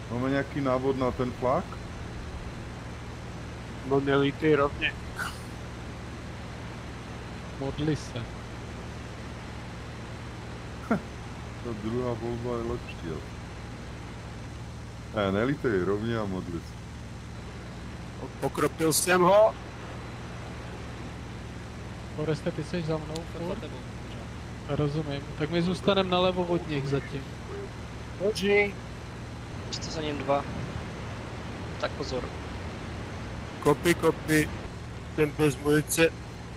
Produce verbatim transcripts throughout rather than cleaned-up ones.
Máme nějaký návod na ten flak? No nelítej rovně. Modli se. Ta druhá volba je lepší, jo. Ne, nelítej rovně a modli se. Pokropil jsem ho. Foreste, ty jsi za mnou furt? Rozumím. Tak my zůstaneme nalevo od nich zatím. Boží. Jste za ním dva. Tak pozor. Kopy, kopy. Ten bez munice.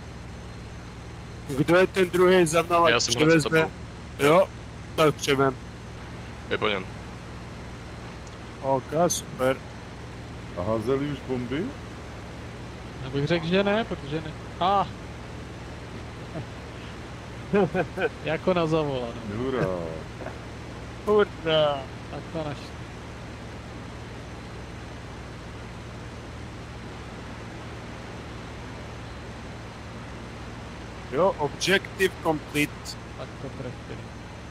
Kdo je ten druhý za mnou? Já jsem hned za tebou. Jo, tak převem. Je po něm. Ok, super. A házeli už bomby? Já bych řekl, že ne, protože ne. Ah! Jako na zavolanou. Hurá. Hurá. Tak to našli. Jo, objective complete. Tak to trefili.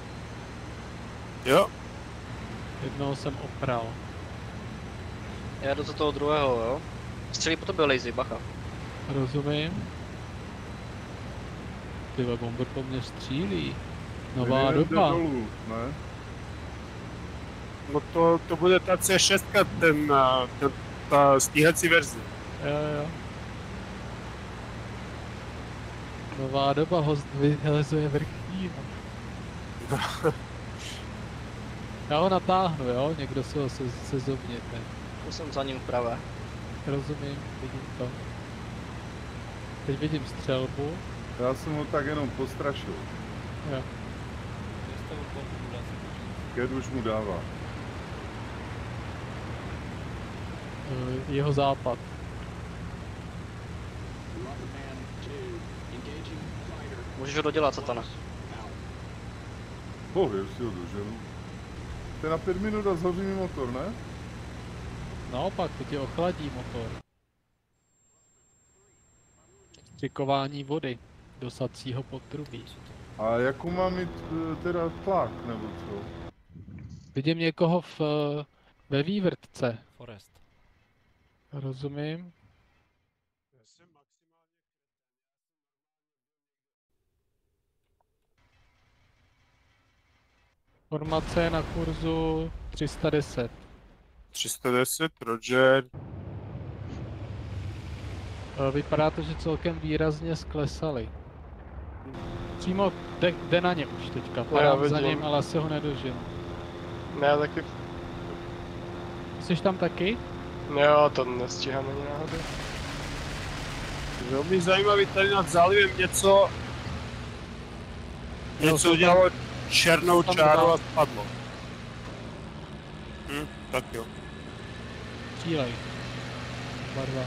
Jo. Jednoho jsem opral. Já jdu do toho druhého, jo? Střelí po tobě, Lazy, bacha. Rozumím. Tyhle bomber po mně střílí. Nová Jeden jde doba. dolů, ne? No to, to bude ta C šest, ten, ten, ta stíhací verze. Jo, jo. Nová doba, host vyhazuje vrchní. Já ho natáhnu, jo? Někdo si ho se, sezovněte. Tu jsem za ním vpravo. Rozumím, vidím to. Teď vidím střelbu. Já jsem ho tak jenom postrašil. Jo. Ked už mu dává. Eh, Jeho západ. Můžeš ho dodělat, Satana. Boh, jestli ho doženu. To je na pět minut a zhoří mi motor, ne? Naopak, to ti ochladí motor. Střikování vody do sacího potrubí. A jakou mám mít e, teda tlak, nebo co? Vidím někoho v, ve vývrtce. Forest. Rozumím. Formace je na kurzu tři sta deset. tři sta deset, Roger. E, Vypadá to, že celkem výrazně sklesali. Přímo jde, jde na ně už teďka. Padám za ním, ale asi ho nedožil. Ne, taky. Jsi tam taky? Jo, to nestíhám ani náhodou. Velmi zajímavý, tady nad zálivem něco... Něco udělalo černou čáru a spadlo. Hm, tak jo. Střílej. Barva.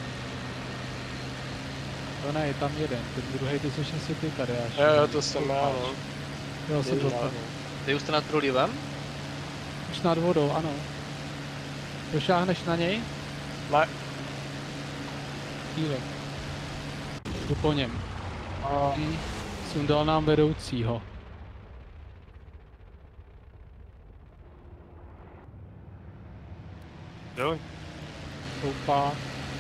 To ne, je tam jeden, ten druhý, ty jsi asi ty tady až. Jo, jo, to jsem já, no. Jo, jsem to tam. Ty už jste nad průlivem? Už nad vodou, ano. Došáhneš na něj? Ne. Střílej. Jdu po něm. A sundal nám vedoucího. Jo. Koupá.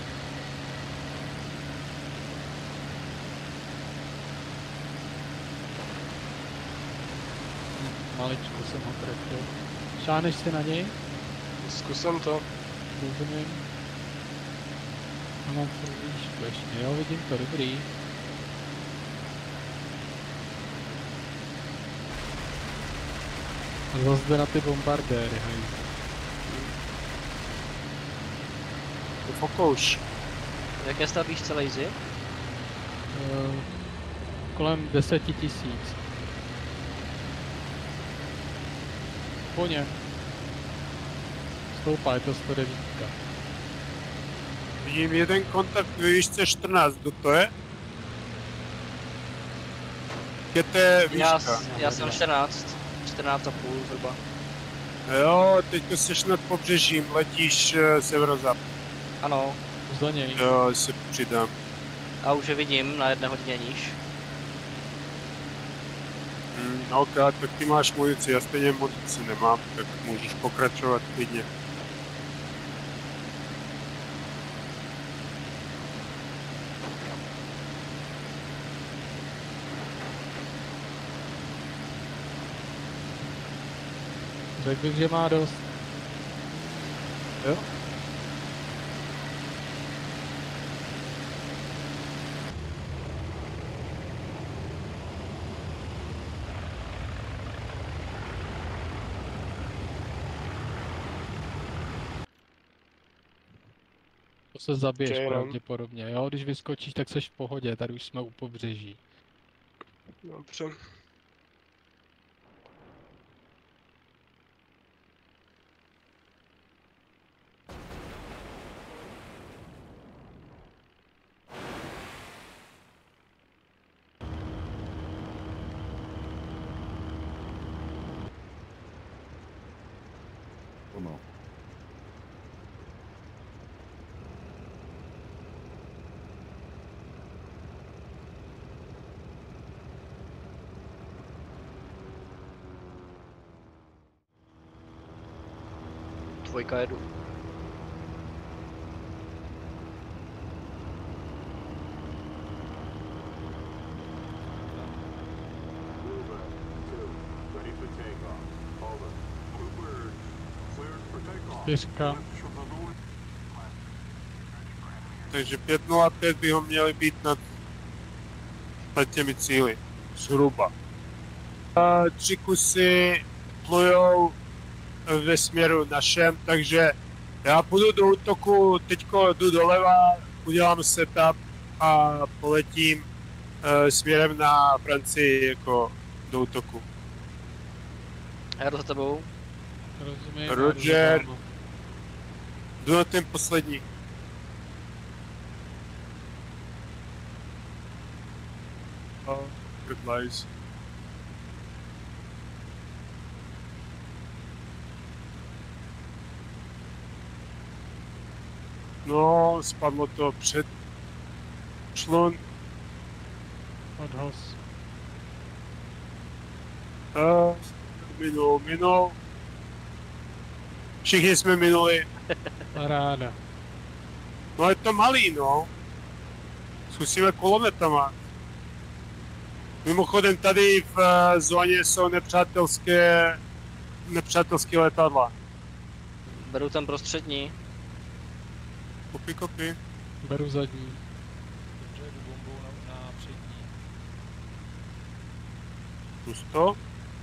Maličko jsem ho trefil. Šáneš si na něj? Zkusím to. Rozumím. A mám to výšku ještě, jo, vidím to, dobrý. A zase jde na ty bombardéry, hej. To fokouš. Jaké stavíš celý Lazy? Uh, kolem deseti tisíc. Po něm. Stoupá, je to sto devět. Vidím jeden kontakt ve výšce čtrnáct, kdo to je? Je to výška? Já, já jsem čtrnáct. čtrnáct a půl zhruba. Jo, teďko jsi nad pobřežím, letíš uh, severozápad. Ano. Za něj. Jo, se přidám. A už je vidím na jedné hodině níž. Hmm, ok, tak ty máš munici, já stejně munici nemám, tak můžeš pokračovat klidně. Řekl bych, že má dost. Jo? To se zabiješ Počkej, no. pravděpodobně, jo? Když vyskočíš, tak seš v pohodě, tady už jsme u pobřeží. Dobře. Ono. Dvojka jedu. Čtyřka. Takže pět nula pět by ho měli být nad, nad těmi cíly. Zhruba. A tři kusy plujou ve směru našem, takže já půjdu do útoku, teďko jdu doleva, udělám setup a poletím uh, směrem na Francii jako do útoku. Já jdu za tebou. Rozumím. Roger. rozumím. Jdu na ten poslední. Oh, good lies. No, spadlo to před člun. Odhoz. Uh, minul, minul. Všichni jsme minuli. Paráda. No je to malý, no. Zkusíme kulometama. Mimochodem tady v uh, zóně jsou nepřátelské, nepřátelské letadla. Beru ten prostřední. Kopy, kopy. Beru zadní. Dobře, jdu bombou na, na přední. Zkus to.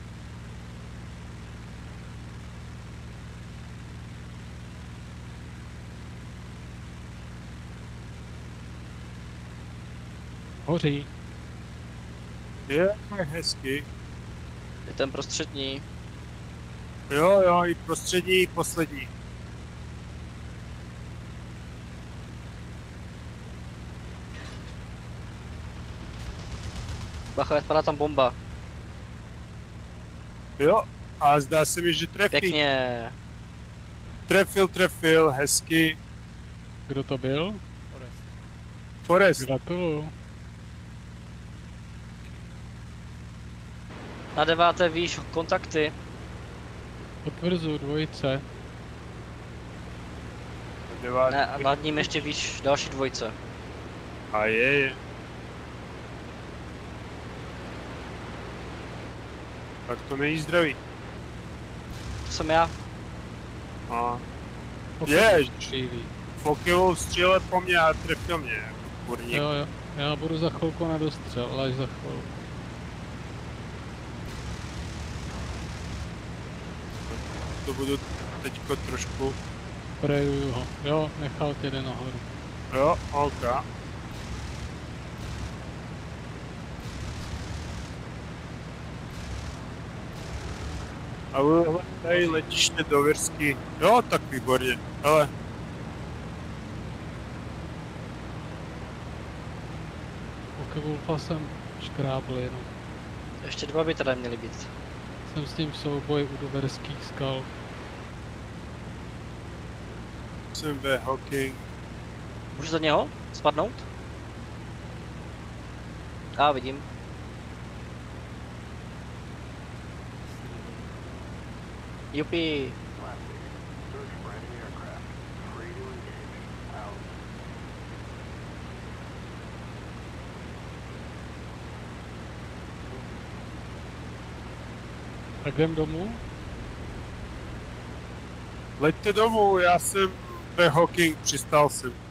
Hoří. Je hezky. Je ten prostřední. Jo, jo, i prostřední, i poslední. Bacha, spadá tam bomba. Jo, a zdá se mi, že trefí. Pěkně. Trefil, trefil, hezky. Kdo to byl? Forest. Gratuluju. Na deváté víš kontakty. Potvrzuju dvojice. Devátý. Ne, a nad ním ještě víš další dvojce. A je, je. Tak to není zdravý. To jsem já. A Pokud Jež. střílí. Fokilou stříle po mně a trefil mě, jako kurník. Jo, jo. Já budu za chvilku na dostřel, ale až za chvilku. To budu teďko trošku... Prejuju ho. Jo, nechal tě jde nahoru. Jo, ok. A uhle, tady letiště do Versky. Jo, tak výborně. Ale Wolfa jsem škrábl jenom. Ještě dva by tady měly být. Jsem s tím v souboji u doverských skal. jsem ve hockey. Můžu za něho spadnout? A vidím. Jupi. Tak jdem domů? Leďte domů, já jsem ve Hawking, přistál jsem.